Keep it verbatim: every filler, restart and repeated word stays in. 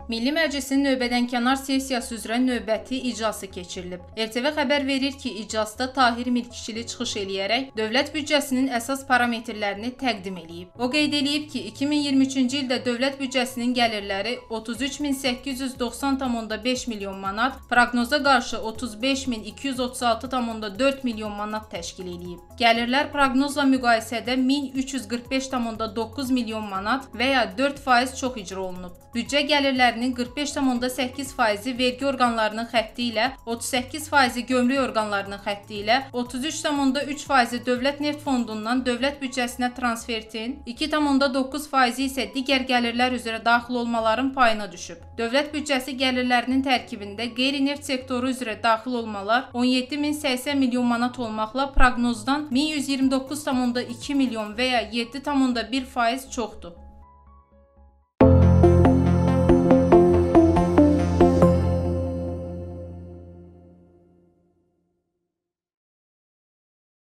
Milli Məclisin növbədənkənar sessiyası üzrə növbəti iclası keçirilib. R T V xəbər verir ki, iclasda Tahir Milkişili çıxış eləyərək dövlət büdcəsinin əsas parametrlərini təqdim eləyib. O qeyd eləyib ki, iki min iyirmi üçüncü ildə dövlət büdcəsinin gəlirləri otuz üç min səkkiz yüz doxsan tam beş milyon manat, proqnoza qarşı otuz beş min iki yüz otuz altı tam dörd milyon manat təşkil eləyib. Gəlirlər proqnozla müqayisədə min üç yüz qırx beş tam doqquz milyon manat və ya dörd faiz çox icra olunub. Büdcə gəlirlərinin qırx beş tam səkkiz faizi vergi orqanlarının xətti ilə, otuz səkkiz faizi gömrük orqanlarının xətti ilə, otuz üç tam üç faizi dövlət neft fondundan dövlət büdcəsinə transfertin, iki tam doqquz faizi isə digər gəlirlər üzrə daxil olmaların payına düşüb. Dövlət büdcəsi gəlirlərinin tərkibində qeyri-neft sektoru üzrə daxil olmalar on yeddi min səksən milyon manat olmaqla proqnozdan min yüz iyirmi doqquz tam iki milyon və ya yeddi tam bir faiz çoxdur.